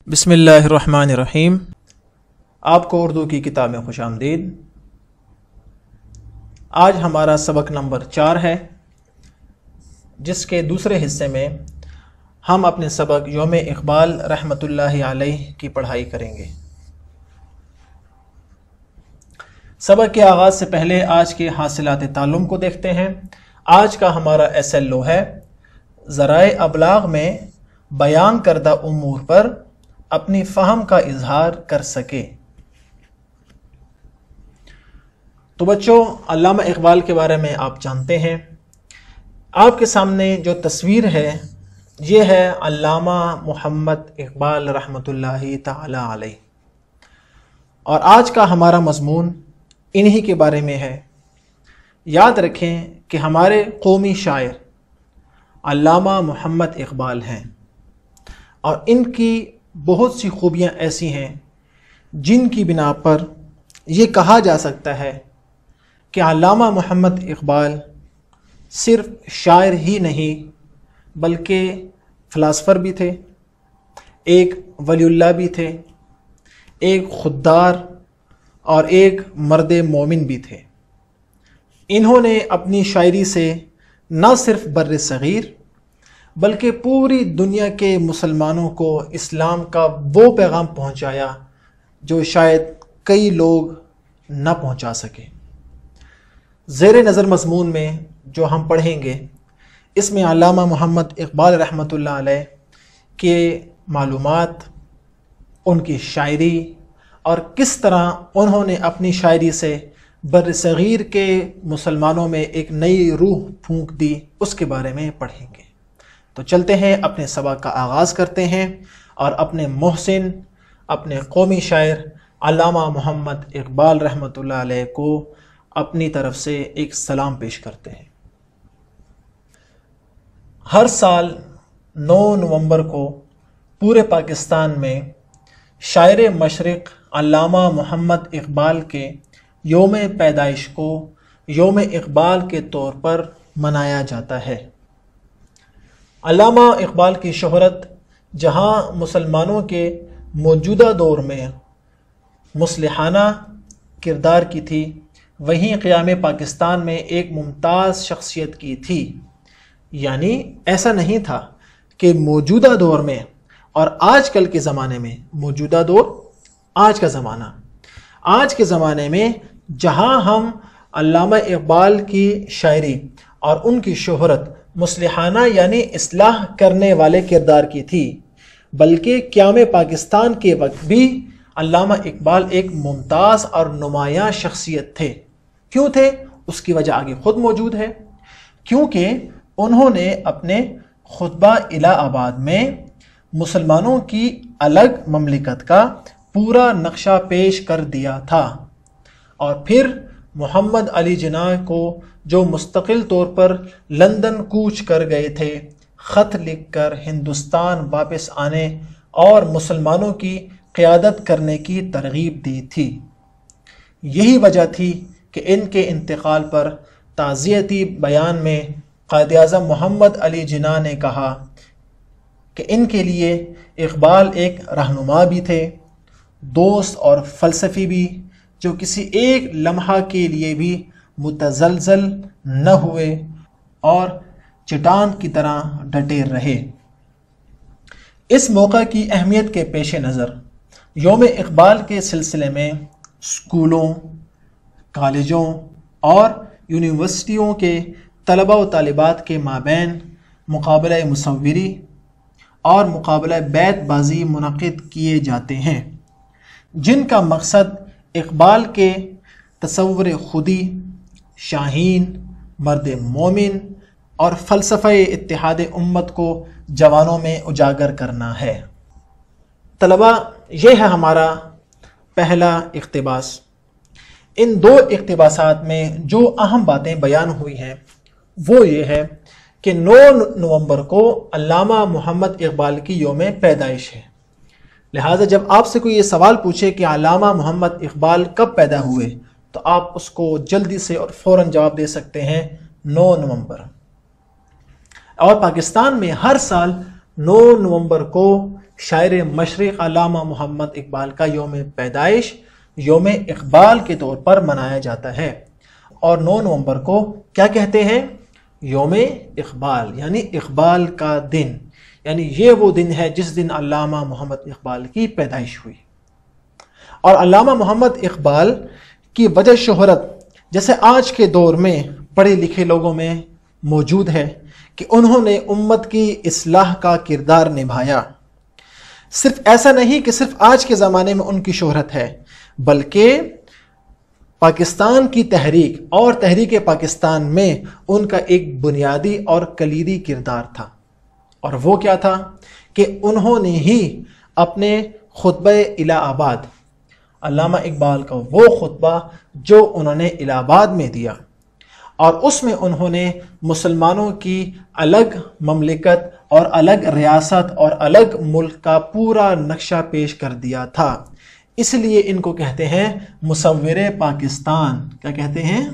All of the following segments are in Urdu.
بسم اللہ الرحمن الرحیم۔ آپ کو اردو کی کتاب میں خوش آمدید۔ آج ہمارا سبق نمبر 4 ہے، جس کے دوسرے حصے میں ہم اپنے سبق یوم اقبال رحمۃ اللہ علیہ کی پڑھائی کریں گے۔ سبق کے آغاز سے پہلے آج کے حاصلات تعلم کو دیکھتے ہیں۔ آج کا ہمارا SLO ہے ذرائع ابلاغ میں بیان کردہ امور پر اپنی فہم کا اظہار کر سکے۔ تو بچوں، علامہ اقبال کے بارے میں آپ جانتے ہیں۔ آپ کے سامنے جو تصویر ہے یہ ہے علامہ محمد اقبال رحمۃ اللہ تعالی علیہ، اور آج کا ہمارا مضمون انہی کے بارے میں ہے۔ یاد رکھیں کہ ہمارے قومی شاعر علامہ محمد اقبال ہیں، اور ان کی بہت سی خوبیاں ایسی ہیں جن کی بنا پر یہ کہا جا سکتا ہے کہ علامہ محمد اقبال صرف شاعر ہی نہیں بلکہ فلاسفر بھی تھے، ایک ولی اللہ بھی تھے، ایک خوددار اور ایک مرد مومن بھی تھے۔ انہوں نے اپنی شاعری سے نہ صرف بر صغیر بلکہ پوری دنیا کے مسلمانوں کو اسلام کا وہ پیغام پہنچایا جو شاید کئی لوگ نہ پہنچا سکے۔ زیر نظر مضمون میں جو ہم پڑھیں گے، اس میں علامہ محمد اقبال رحمۃ اللہ علیہ کے معلومات، ان کی شاعری اور کس طرح انہوں نے اپنی شاعری سے بر صغیر کے مسلمانوں میں ایک نئی روح پھونک دی، اس کے بارے میں پڑھیں گے۔ تو چلتے ہیں، اپنے سبق کا آغاز کرتے ہیں اور اپنے محسن، اپنے قومی شاعر علامہ محمد اقبال رحمۃ اللہ علیہ کو اپنی طرف سے ایک سلام پیش کرتے ہیں۔ ہر سال 9 نومبر کو پورے پاکستان میں شاعر مشرق علامہ محمد اقبال کے یوم پیدائش کو یوم اقبال کے طور پر منایا جاتا ہے۔ علامہ اقبال کی شہرت جہاں مسلمانوں کے موجودہ دور میں مصلحانہ کردار کی تھی، وہیں قیام پاکستان میں ایک ممتاز شخصیت کی تھی۔ یعنی ایسا نہیں تھا کہ موجودہ دور میں اور آج کل کے زمانے میں، موجودہ دور آج کا زمانہ، آج کے زمانے میں جہاں ہم علامہ اقبال کی شاعری اور ان کی شہرت مصلحانہ یعنی اصلاح کرنے والے کردار کی تھی، بلکہ قیام پاکستان کے وقت بھی علامہ اقبال ایک ممتاز اور نمایاں شخصیت تھے۔ کیوں تھے؟ اس کی وجہ آگے خود موجود ہے۔ کیونکہ انہوں نے اپنے خطبہ الہ آباد میں مسلمانوں کی الگ مملکت کا پورا نقشہ پیش کر دیا تھا، اور پھر محمد علی جناح کو جو مستقل طور پر لندن کوچ کر گئے تھے، خط لکھ کر ہندوستان واپس آنے اور مسلمانوں کی قیادت کرنے کی ترغیب دی تھی۔ یہی وجہ تھی کہ ان کے انتقال پر تعزیتی بیان میں قائد اعظم محمد علی جناح نے کہا کہ ان کے لیے اقبال ایک رہنما بھی تھے، دوست اور فلسفی بھی، جو کسی ایک لمحہ کے لیے بھی متزلزل نہ ہوئے اور چٹان کی طرح ڈٹے رہے۔ اس موقع کی اہمیت کے پیش نظر یوم اقبال کے سلسلے میں اسکولوں، کالجوں اور یونیورسٹیوں کے طلباء و طالبات کے مابین مقابلہ مصوری اور مقابلہ بیت بازی منعقد کیے جاتے ہیں، جن کا مقصد اقبال کے تصور خودی، شاہین، مرد مومن اور فلسفہ اتحاد امت کو جوانوں میں اجاگر کرنا ہے۔ طلباء، یہ ہے ہمارا پہلا اقتباس۔ ان 2 اقتباسات میں جو اہم باتیں بیان ہوئی ہیں وہ یہ ہے کہ 9 نومبر کو علامہ محمد اقبال کی یوم پیدائش ہے، لہٰذا جب آپ سے کوئی یہ سوال پوچھے کہ علامہ محمد اقبال کب پیدا ہوئے، تو آپ اس کو جلدی سے اور فوراً جواب دے سکتے ہیں 9 نومبر۔ اور پاکستان میں ہر سال 9 نومبر کو شاعر مشرق علامہ محمد اقبال کا یوم پیدائش یوم اقبال کے طور پر منایا جاتا ہے، اور 9 نومبر کو کیا کہتے ہیں؟ یوم اقبال، یعنی اقبال کا دن، یعنی یہ وہ دن ہے جس دن علامہ محمد اقبال کی پیدائش ہوئی۔ اور علامہ محمد اقبال کی وجہ شہرت جیسے آج کے دور میں پڑھے لکھے لوگوں میں موجود ہے کہ انہوں نے امت کی اصلاح کا کردار نبھایا۔ صرف ایسا نہیں کہ صرف آج کے زمانے میں ان کی شہرت ہے، بلکہ پاکستان کی تحریک اور تحریک پاکستان میں ان کا ایک بنیادی اور کلیدی کردار تھا، اور وہ کیا تھا کہ انہوں نے ہی اپنے خطبہ الہ آباد، علامہ اقبال کا وہ خطبہ جو انہوں نے الہ آباد میں دیا، اور اس میں انہوں نے مسلمانوں کی الگ مملکت اور الگ ریاست اور الگ ملک کا پورا نقشہ پیش کر دیا تھا۔ اس لیے ان کو کہتے ہیں مصور پاکستان۔ کیا کہتے ہیں؟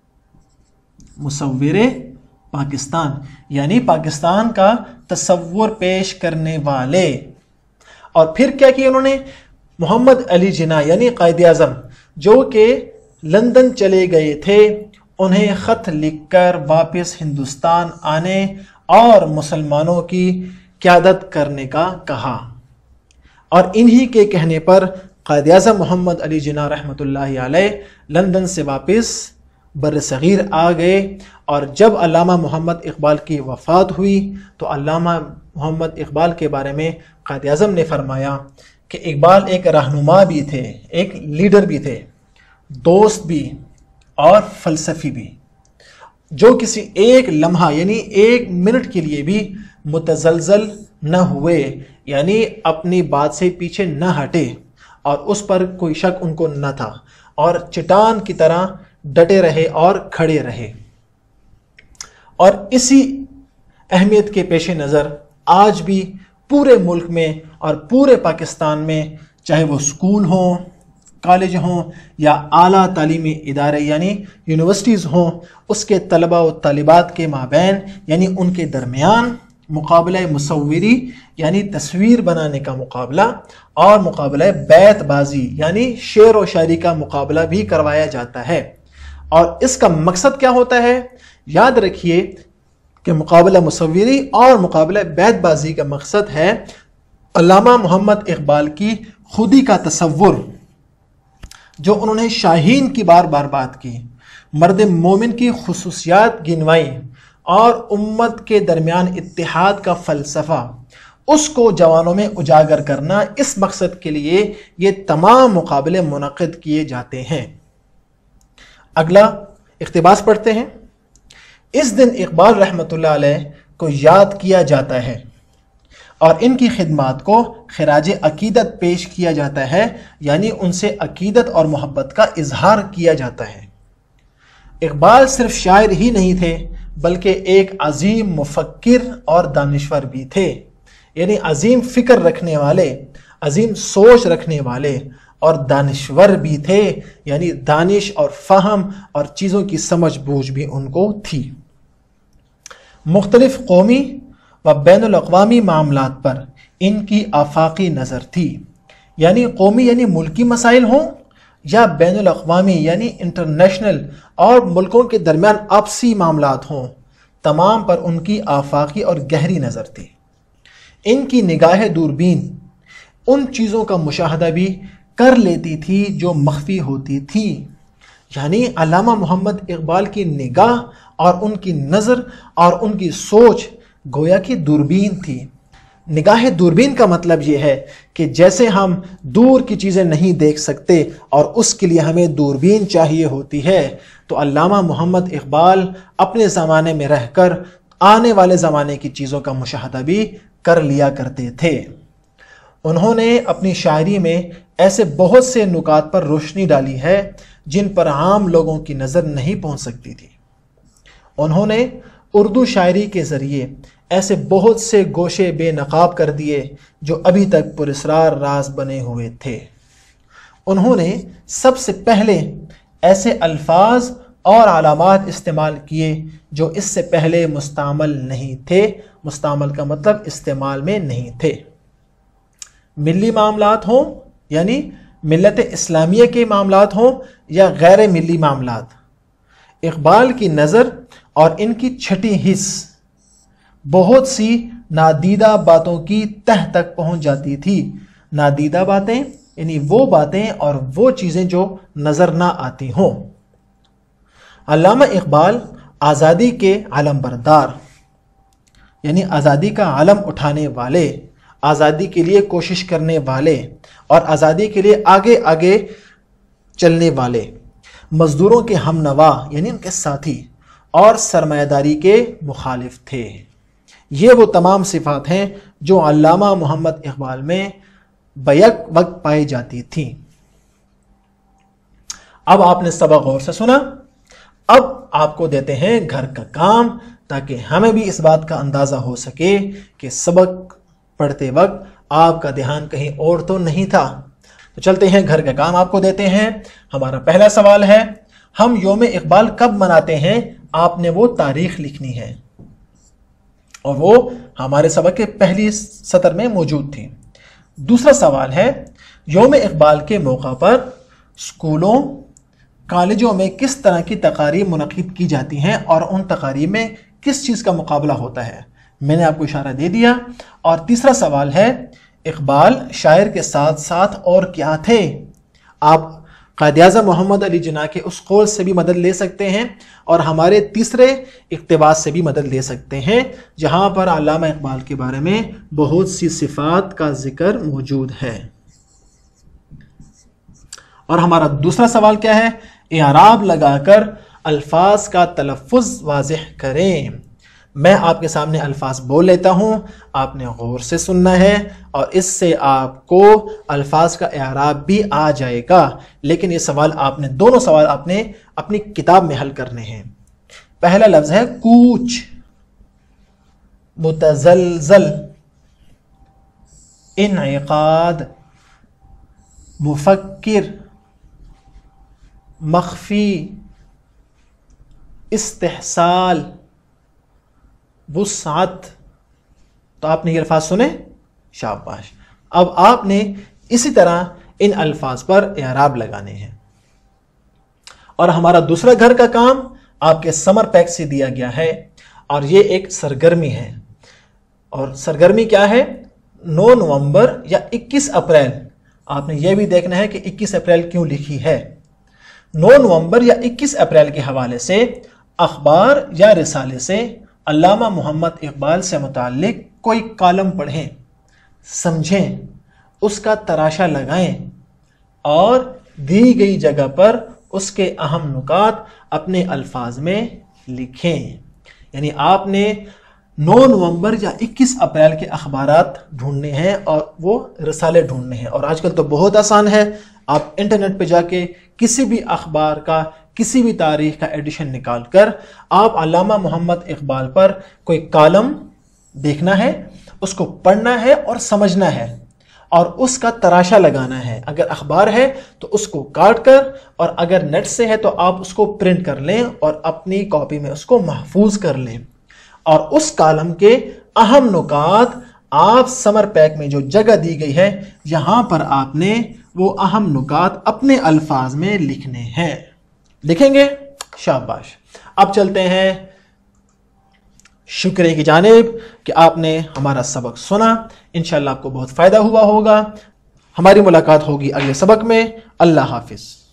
مصور پاکستان، یعنی پاکستان کا تصور پیش کرنے والے۔ اور پھر کیا کیا انہوں نے؟ محمد علی جناح یعنی قائد اعظم جو کہ لندن چلے گئے تھے، انہیں خط لکھ کر واپس ہندوستان آنے اور مسلمانوں کی قیادت کرنے کا کہا، اور انہی کے کہنے پر قائد اعظم محمد علی جناح رحمۃ اللہ علیہ لندن سے واپس بر صغیر آ گئے۔ اور جب علامہ محمد اقبال کی وفات ہوئی تو علامہ محمد اقبال کے بارے میں قائد اعظم نے فرمایا کہ اقبال ایک رہنما بھی تھے، ایک لیڈر بھی تھے، دوست بھی اور فلسفی بھی، جو کسی ایک لمحہ یعنی 1 منٹ کے لیے بھی متزلزل نہ ہوئے، یعنی اپنی بات سے پیچھے نہ ہٹے، اور اس پر کوئی شک ان کو نہ تھا، اور چٹان کی طرح ڈٹے رہے اور کھڑے رہے۔ اور اسی اہمیت کے پیش نظر آج بھی پورے ملک میں اور پورے پاکستان میں، چاہے وہ اسکول ہوں، کالج ہوں یا اعلیٰ تعلیمی ادارے یعنی یونیورسٹیز ہوں، اس کے طلباء و طالبات کے مابین یعنی ان کے درمیان مقابلہ مصوری یعنی تصویر بنانے کا مقابلہ اور مقابلہ بیت بازی یعنی شعر و شاعری کا مقابلہ بھی کروایا جاتا ہے۔ اور اس کا مقصد کیا ہوتا ہے؟ یاد رکھیے کہ مقابلہ مصوری اور مقابلہ بیت بازی کا مقصد ہے علامہ محمد اقبال کی خودی کا تصور، جو انہوں نے شاہین کی بار بار بات کی، مرد مومن کی خصوصیات گنوائی، اور امت کے درمیان اتحاد کا فلسفہ، اس کو جوانوں میں اجاگر کرنا، اس مقصد کے لیے یہ تمام مقابلے منعقد کیے جاتے ہیں۔ اگلا اقتباس پڑھتے ہیں۔ اس دن اقبال رحمۃ اللہ علیہ کو یاد کیا جاتا ہے اور ان کی خدمات کو خراج عقیدت پیش کیا جاتا ہے، یعنی ان سے عقیدت اور محبت کا اظہار کیا جاتا ہے۔ اقبال صرف شاعر ہی نہیں تھے بلکہ ایک عظیم مفکر اور دانشور بھی تھے، یعنی عظیم فکر رکھنے والے، عظیم سوچ رکھنے والے اور دانشور بھی تھے، یعنی دانش اور فہم اور چیزوں کی سمجھ بوجھ بھی ان کو تھی۔ مختلف قومی و بین الاقوامی معاملات پر ان کی آفاقی نظر تھی، یعنی قومی یعنی ملکی مسائل ہوں یا بین الاقوامی یعنی انٹرنیشنل اور ملکوں کے درمیان آپسی معاملات ہوں، تمام پر ان کی آفاقی اور گہری نظر تھی۔ ان کی نگاہ دوربین ان چیزوں کا مشاہدہ بھی کر لیتی تھی جو مخفی ہوتی تھی، یعنی علامہ محمد اقبال کی نگاہ اور ان کی نظر اور ان کی سوچ گویا کی دوربین تھی۔ نگاہ دوربین کا مطلب یہ ہے کہ جیسے ہم دور کی چیزیں نہیں دیکھ سکتے اور اس کے لیے ہمیں دوربین چاہیے ہوتی ہے، تو علامہ محمد اقبال اپنے زمانے میں رہ کر آنے والے زمانے کی چیزوں کا مشاہدہ بھی کر لیا کرتے تھے۔ انہوں نے اپنی شاعری میں ایسے بہت سے نکات پر روشنی ڈالی ہے جن پر عام لوگوں کی نظر نہیں پہنچ سکتی تھی۔ انہوں نے اردو شاعری کے ذریعے ایسے بہت سے گوشے بے نقاب کر دیے جو ابھی تک پراسرار راز بنے ہوئے تھے۔ انہوں نے سب سے پہلے ایسے الفاظ اور علامات استعمال کیے جو اس سے پہلے مستعمل نہیں تھے، مستعمل کا مطلب استعمال میں نہیں تھے۔ ملی معاملات ہوں یعنی ملت اسلامیہ کے معاملات ہوں یا غیر ملی معاملات، اقبال کی نظر اور ان کی چھٹی حس بہت سی نادیدہ باتوں کی تہ تک پہنچ جاتی تھی۔ نادیدہ باتیں یعنی وہ باتیں اور وہ چیزیں جو نظر نہ آتی ہوں۔ علامہ اقبال آزادی کے علم بردار یعنی آزادی کا علم اٹھانے والے، آزادی کے لیے کوشش کرنے والے اور آزادی کے لیے آگے آگے چلنے والے، مزدوروں کے ہم نوا یعنی ان کے ساتھی اور سرمایہ داری کے مخالف تھے۔ یہ وہ تمام صفات ہیں جو علامہ محمد اقبال میں بیک وقت پائی جاتی تھیں۔ اب آپ نے سبق غور سے سنا، اب آپ کو دیتے ہیں گھر کا کام تاکہ ہمیں بھی اس بات کا اندازہ ہو سکے کہ سبق پڑھتے وقت آپ کا دھیان کہیں اور تو نہیں تھا۔ تو چلتے ہیں گھر کا کام آپ کو دیتے ہیں۔ ہمارا پہلا سوال ہے، ہم یوم اقبال کب مناتے ہیں؟ آپ نے وہ تاریخ لکھنی ہے اور وہ ہمارے سبق کے پہلی سطر میں موجود تھی۔ دوسرا سوال ہے، یوم اقبال کے موقع پر اسکولوں کالجوں میں کس طرح کی تقاریب منعقد کی جاتی ہیں اور ان تقاریب میں کس چیز کا مقابلہ ہوتا ہے؟ میں نے آپ کو اشارہ دے دیا۔ اور تیسرا سوال ہے، اقبال شاعر کے ساتھ ساتھ اور کیا تھے؟ آپ قائد اعظم محمد علی جناح کے اس قول سے بھی مدد لے سکتے ہیں اور ہمارے تیسرے اقتباس سے بھی مدد لے سکتے ہیں جہاں پر علامہ اقبال کے بارے میں بہت سی صفات کا ذکر موجود ہے۔ اور ہمارا دوسرا سوال کیا ہے؟ اعراب لگا کر الفاظ کا تلفظ واضح کریں۔ میں آپ کے سامنے الفاظ بول لیتا ہوں، آپ نے غور سے سننا ہے اور اس سے آپ کو الفاظ کا اعراب بھی آ جائے گا، لیکن یہ سوال دونوں سوال آپ نے اپنی کتاب میں حل کرنے ہیں۔ پہلا لفظ ہے کوچ، متزلزل، انعقاد، مفکر، مخفی، استحصال، وسعت۔ تو آپ نے یہ الفاظ سنے؟ شاباش۔ اب آپ نے اسی طرح ان الفاظ پر اعراب لگانے ہیں۔ اور ہمارا دوسرا گھر کا کام آپ کے سمر پیک سے دیا گیا ہے اور یہ ایک سرگرمی ہے۔ اور سرگرمی کیا ہے؟ 9 نومبر یا 21 اپریل۔ آپ نے یہ بھی دیکھنا ہے کہ 21 اپریل کیوں لکھی ہے۔ 9 نومبر یا 21 اپریل کے حوالے سے اخبار یا رسالے سے علامہ محمد اقبال سے متعلق کوئی کالم پڑھیں، سمجھیں، اس کا تراشا لگائیں اور دی گئی جگہ پر اس کے اہم نکات اپنے الفاظ میں لکھیں۔ یعنی آپ نے 9 نومبر یا 21 اپریل کے اخبارات ڈھونڈنے ہیں اور وہ رسالے ڈھونڈنے ہیں۔ اور آج کل تو بہت آسان ہے، آپ انٹرنیٹ پہ جا کے کسی بھی اخبار کا کسی بھی تاریخ کا ایڈیشن نکال کر آپ علامہ محمد اقبال پر کوئی کالم دیکھنا ہے، اس کو پڑھنا ہے اور سمجھنا ہے اور اس کا تراشا لگانا ہے۔ اگر اخبار ہے تو اس کو کاٹ کر، اور اگر نیٹ سے ہے تو آپ اس کو پرنٹ کر لیں اور اپنی کاپی میں اس کو محفوظ کر لیں، اور اس کالم کے اہم نکات آپ سمر پیک میں جو جگہ دی گئی ہے یہاں پر آپ نے وہ اہم نکات اپنے الفاظ میں لکھنے ہیں۔ لکھیں گے؟ شاباش۔ اب چلتے ہیں شکریہ کی جانب کہ آپ نے ہمارا سبق سنا۔ انشاءاللہ آپ کو بہت فائدہ ہوا ہوگا۔ ہماری ملاقات ہوگی اگلے سبق میں۔ اللہ حافظ۔